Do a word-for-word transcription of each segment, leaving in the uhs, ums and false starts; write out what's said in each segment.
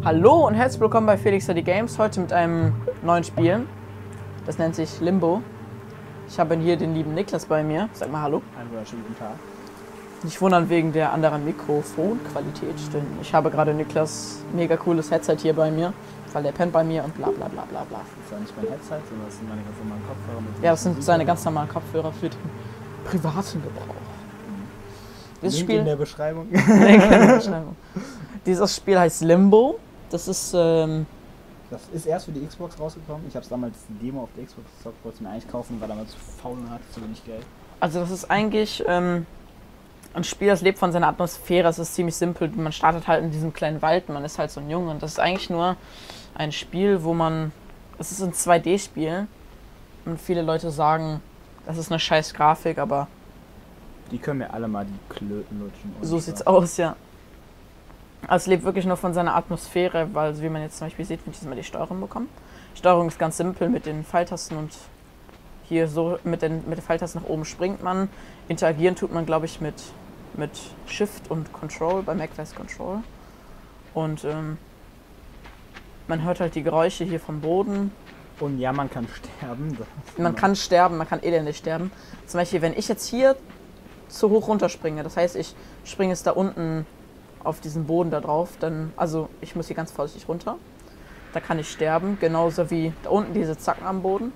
Hallo und herzlich willkommen bei Felix Study Games, heute mit einem neuen Spiel. Das nennt sich Limbo. Ich habe hier den lieben Niklas bei mir. Sag mal hallo. Einen wunderschönen guten Tag. Nicht wundern wegen der anderen Mikrofonqualität, denn ich habe gerade Niklas mega cooles Headset hier bei mir, weil der pennt bei mir und bla bla bla bla bla. Das ist ja nicht mein Headset, sondern das sind meine ganz normalen Kopfhörer. Mit Ja, das sind seine ganz normalen Kopfhörer für den privaten Gebrauch. Dieses Link Spiel in der Beschreibung. Link in der Beschreibung. Dieses Spiel heißt Limbo. Das ist ähm, Das ist erst für die Xbox rausgekommen. Ich habe es damals die Demo auf der Xbox gezockt, wollte es mir eigentlich kaufen, war damals zu faul und hatte zu wenig Geld. Also das ist eigentlich ähm, ein Spiel, das lebt von seiner Atmosphäre. Es ist ziemlich simpel. Man startet halt in diesem kleinen Wald, man ist halt so ein Junge. Und das ist eigentlich nur ein Spiel, wo man... Es ist ein zwei D-Spiel. Und viele Leute sagen, das ist eine scheiß Grafik, aber... Die können mir alle mal die Klöten lutschen. So sieht's aus, ja. Also es lebt wirklich nur von seiner Atmosphäre, weil, wie man jetzt zum Beispiel sieht, wenn ich jetzt mal die Steuerung bekomme. Die Steuerung ist ganz simpel mit den Pfeiltasten und hier so mit den, mit den Pfeiltasten nach oben springt man. Interagieren tut man, glaube ich, mit, mit Shift und Control, bei Mac heißt Control. Und ähm, man hört halt die Geräusche hier vom Boden. Und ja, man kann sterben. Man kann sterben, man kann elendig sterben. Zum Beispiel, wenn ich jetzt hier zu hoch runterspringe, das heißt, ich springe jetzt da unten auf diesen Boden da drauf, dann, also ich muss hier ganz vorsichtig runter. Da kann ich sterben, genauso wie da unten diese Zacken am Boden.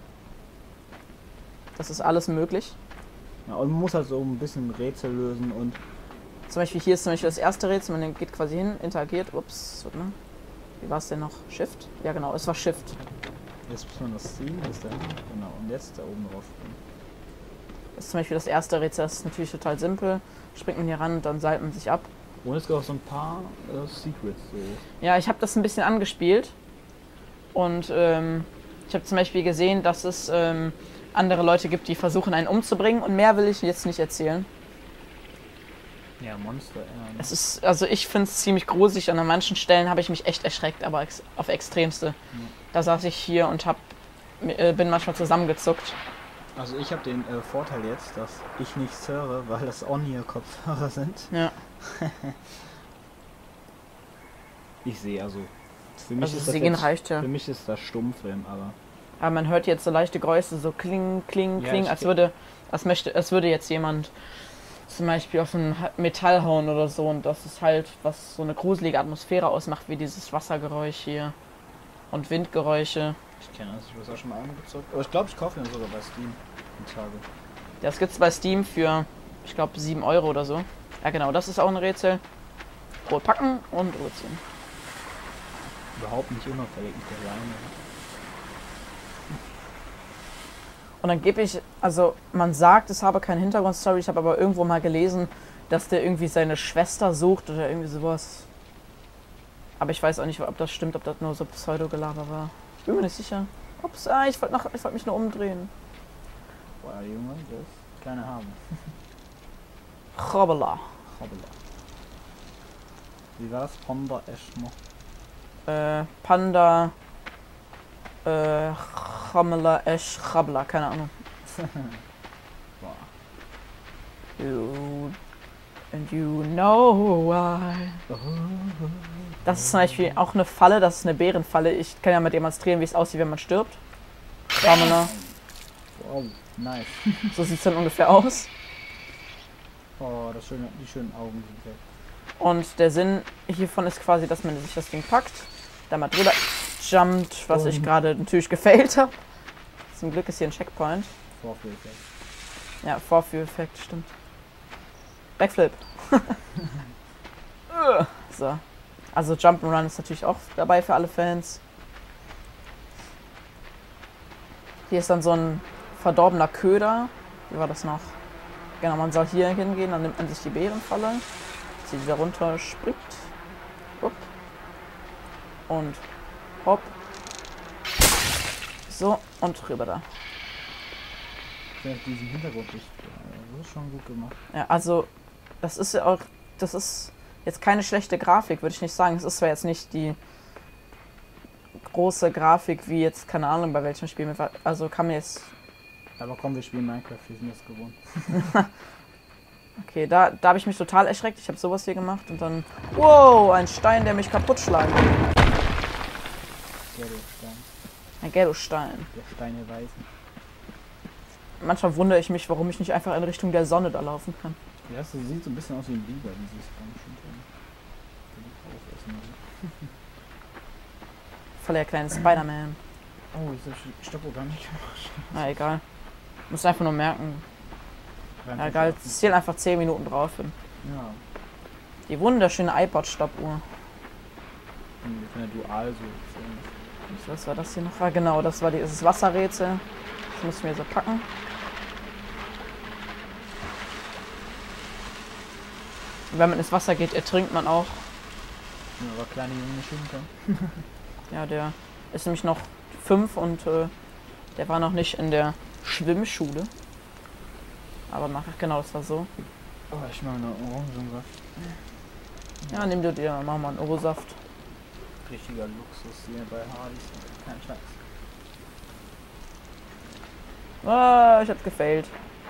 Das ist alles möglich. Ja, und man muss halt so ein bisschen Rätsel lösen und... Zum Beispiel hier ist zum Beispiel das erste Rätsel, man geht quasi hin, interagiert, ups, warte mal. Wie war es denn noch? Shift? Ja genau, es war Shift. Jetzt muss man das ziehen, das da hinten. Genau, und jetzt da oben drauf springen. Das ist zum Beispiel das erste Rätsel, das ist natürlich total simpel. Springt man hier ran und dann seilt man sich ab. Und es gibt auch so ein paar äh, Secrets. So. Ja, ich habe das ein bisschen angespielt. Und ähm, ich habe zum Beispiel gesehen, dass es ähm, andere Leute gibt, die versuchen, einen umzubringen. Und mehr will ich jetzt nicht erzählen. Ja, Monster. Ja, Es ist, also ich finde es ziemlich gruselig. Und an manchen Stellen habe ich mich echt erschreckt, aber ex auf extremste. Mhm. Da saß ich hier und hab, äh, bin manchmal zusammengezuckt. Also ich habe den äh, Vorteil jetzt, dass ich nichts höre, weil das On-Ear-Kopfhörer sind. Ja. Ich sehe also. Für mich, Also ist das sehen jetzt, reicht ja. Für mich ist das Stummfilm, aber. Aber man hört jetzt so leichte Geräusche, so kling, kling, Ja, kling, als würde, als möchte, als würde jetzt jemand zum Beispiel auf ein Metall hauen oder so. Und das ist halt, was so eine gruselige Atmosphäre ausmacht, wie dieses Wassergeräusch hier und Windgeräusche. Ich kenne das, ich habe das auch schon mal angezockt. Aber ich glaube, ich kaufe ihn sogar bei Steam die Tage. Das gibt's bei Steam für, ich glaube, sieben Euro oder so. Ja genau, das ist auch ein Rätsel. Rot packen und rot ziehen. Überhaupt nicht unauffällig mit der Leine. Und dann gebe ich, also man sagt, es habe keine Hintergrundstory, ich habe aber irgendwo mal gelesen, dass der irgendwie seine Schwester sucht oder irgendwie sowas. Aber ich weiß auch nicht, ob das stimmt, ob das nur so Pseudogelaber war. Ich bin mir nicht sicher. Ups, ah, ich wollte wollt mich nur umdrehen. Boah, Junge, das kleine haben. Hoppala. Hoppala. Wie war das? Panda Eschmo. Äh, Panda. Äh, Chamela Esch Chabla, keine Ahnung. Boah. You, and you know why. Das ist zum Beispiel auch eine Falle, das ist eine Bärenfalle. Ich kann ja mal demonstrieren, wie es aussieht, wenn man stirbt. Chamela. Wow, nice. So sieht es dann ungefähr aus. Oh, das schöne, die schönen Augen sind weg. Und der Sinn hiervon ist quasi, dass man sich das Ding packt, da mal drüber jumpt, was ich gerade natürlich gefailt habe. Zum Glück ist hier ein Checkpoint. Vorführeffekt. Ja, Vorführeffekt, stimmt. Backflip. So. Also Jump'n'Run ist natürlich auch dabei für alle Fans. Hier ist dann so ein verdorbener Köder. Wie war das noch? Genau, man soll hier hingehen, dann nimmt man sich die Bärenfalle, zieht wieder runter, springt, hopp, und hopp, so, und rüber da. Ich finde diesen Hintergrund nicht, das ist schon gut gemacht. Ja, also, das ist ja auch, das ist jetzt keine schlechte Grafik, würde ich nicht sagen. Es ist zwar jetzt nicht die große Grafik wie jetzt, keine Ahnung, bei welchem Spiel, also kann mir jetzt... Aber komm, wir spielen Minecraft, wir sind das gewohnt. Okay. Okay, da, da habe ich mich total erschreckt. Ich habe sowas hier gemacht und dann... Wow, ein Stein, der mich kaputt schlagen will. Geldo-Stein. Ein Geldo-Stein. Der Steine weisen. Manchmal wundere ich mich, warum ich nicht einfach in Richtung der Sonne da laufen kann. Ja, das sieht so ein bisschen aus wie ein Biber, dieses Stein. Voll der kleine Spider-Man. Oh, ich habe Stopprogramm nicht gemacht. Na egal. Muss einfach nur merken. Ja, egal, zähl einfach zehn Minuten drauf hin. Ja. Die wunderschöne iPod-Stoppuhr. Wir können ja dual so. Was war das hier noch? Ah, genau, das war dieses Wasserrätsel. Das muss ich mir so packen. Und wenn man ins Wasser geht, ertrinkt man auch. Ja, aber kleine Junge schwimmen können. Ja, der ist nämlich noch fünf und äh, der war noch nicht in der Schwimmschule. Aber nachher, genau, das war so. Oh, ich mache eine Orangensaft. Ja, nimm du dir, mach mal einen Orosaft. Richtiger Luxus hier bei Hardys. Kein Scheiß. Ah, ich hab's gefailt.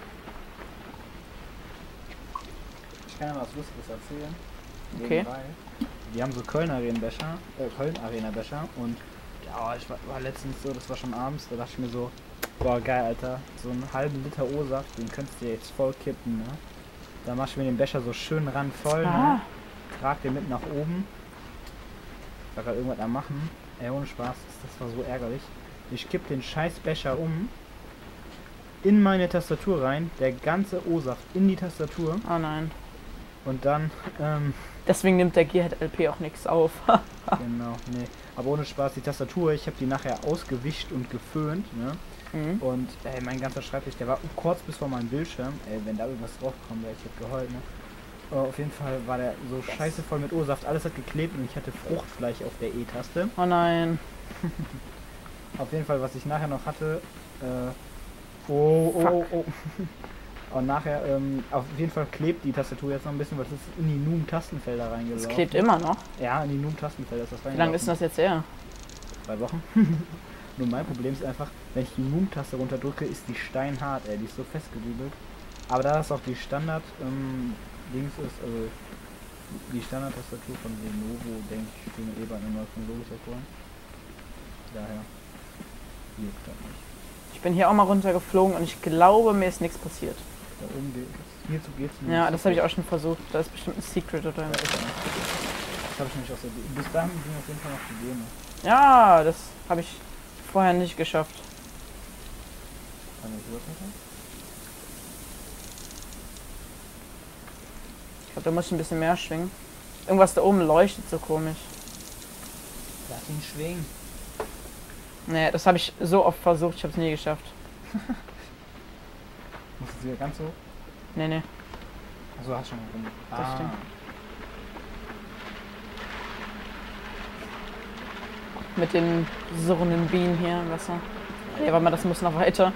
Ich kann ja was Lustiges erzählen. Okay. Nebenbei. Die haben so Köln-Arena-Becher, äh, Köln-Arena-Becher und ja, ich war, war letztens so, das war schon abends, da dachte ich mir so, boah geil, Alter, so einen halben Liter O-Saft, den könntest du jetzt voll kippen, ne? Da mach ich mir den Becher so schön randvoll, Ah. ne? Trag den mit nach oben. War gerade irgendwas am machen. Ey, ohne Spaß, das war so ärgerlich. Ich kipp den scheiß Becher um, in meine Tastatur rein, der ganze O-Saft in die Tastatur Oh nein. und dann, ähm, Deswegen nimmt der Gearhead L P auch nichts auf. genau, nee. Aber ohne Spaß, die Tastatur, ich habe die nachher ausgewischt und geföhnt, ne? Mhm. Und ey, mein ganzer Schreibtisch, der war kurz bis vor meinem Bildschirm. Ey, wenn da irgendwas draufkommt, wäre ich jetzt geheult, ne? Aber auf jeden Fall war der so scheiße voll mit O-Saft, alles hat geklebt und ich hatte Fruchtfleisch auf der E-Taste. Oh nein. Auf jeden Fall, was ich nachher noch hatte, äh, oh, oh, oh, oh. Und nachher, ähm, auf jeden Fall klebt die Tastatur jetzt noch ein bisschen, weil es ist in die Noom-Tastenfelder reingelaufen. Das klebt immer noch. Ja, in die Noom-Tastenfelder ist das Wie reingelaufen. lange ist denn das jetzt her? Zwei Wochen. Nur mein Problem ist einfach, wenn ich die Noom-Taste runterdrücke, ist die steinhart, ey, die ist so festgedübelt. Aber da das auch die Standard, ähm, Dings ist, also die Standard-Tastatur von Lenovo, denke ich, für eine E-Bahn immer von Logitech holen. Daher juckt das nicht. Ich bin hier auch mal runtergeflogen und ich glaube, mir ist nichts passiert. Da oben geht's. Hierzu geht's. Ja, das habe ich auch schon versucht. Da ist bestimmt ein Secret oder Ja, was. ist er nicht. Das habe ich nämlich auch so. Bis dahin ging auf jeden Fall noch die Demo. Ja, das habe ich vorher nicht geschafft. Kann ich das machen? Ich glaube, da muss ich ein bisschen mehr schwingen. Irgendwas da oben leuchtet so komisch. Lass ihn schwingen. Nee, das habe ich so oft versucht, ich habe es nie geschafft. Muss es wieder ganz hoch? Nee, nee. Achso, hast schon mal rum. Das stimmt. Mit den surrenden Bienen hier im Wasser. Nee, warte mal, das muss noch weiter.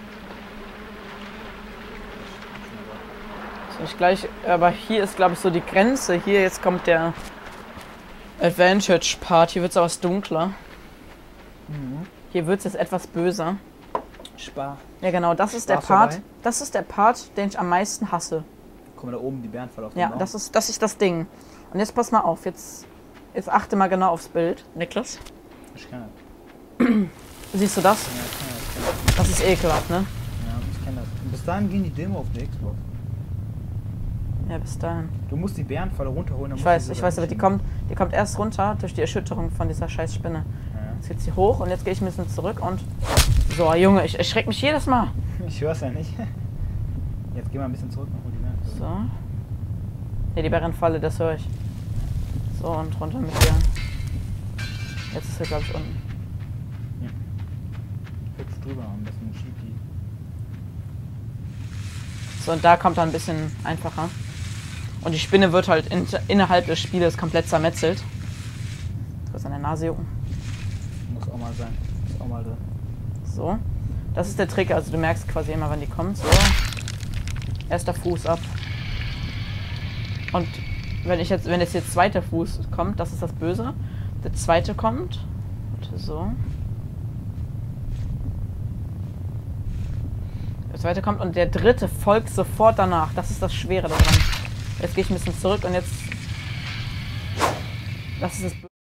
So, ich gleich, aber hier ist, glaube ich, so die Grenze. Hier, jetzt kommt der Advantage-Part. Hier wird es aber dunkler. Mhm. Hier wird es jetzt etwas böser. Spar. Ja, genau, das ist der Spaß Part. vorbei. Das ist der Part, den ich am meisten hasse. Guck mal da oben, die Bären voll auf den Ja, Baum. das ist, das ist das Ding. Und jetzt pass mal auf, jetzt, jetzt achte mal genau aufs Bild. Niklas? Ich kann das. Siehst du das? Ja, ich kann das. Ich kann das. Das ist ekelhaft, ne? Ja, ich kenne das. Und bis dahin ging die Demo auf der Xbox. Ja, bis dahin. Du musst die Bären voll runterholen. dann Ich musst du weiß, sie ich sogar weiß, aber die nicht kommt, die kommt erst runter durch die Erschütterung von dieser scheiß Spinne. Ja. Jetzt geht sie hoch und jetzt gehe ich ein bisschen zurück und... So, Junge, ich erschreck mich jedes Mal. Ich hör's ja nicht. Jetzt geh mal ein bisschen zurück und hol die Bären. So. Ne, die Bärenfalle, das höre ich. So, und runter mit dir. Jetzt ist sie, glaube ich, unten. Hübsch drüber, am besten schieb die. So, und da kommt er ein bisschen einfacher. Und die Spinne wird halt in, innerhalb des Spieles komplett zermetzelt. Kurz an der Nase jucken. Muss auch mal sein. Ist auch mal drin. So. Das ist der Trick, also du merkst quasi immer, wann die kommt. So. Erster Fuß ab. Und wenn ich jetzt, wenn jetzt der zweite Fuß kommt, das ist das Böse. Der zweite kommt. Warte, so. Der der zweite kommt und der dritte folgt sofort danach. Das ist das Schwere daran. Jetzt gehe ich ein bisschen zurück und jetzt... Das ist das...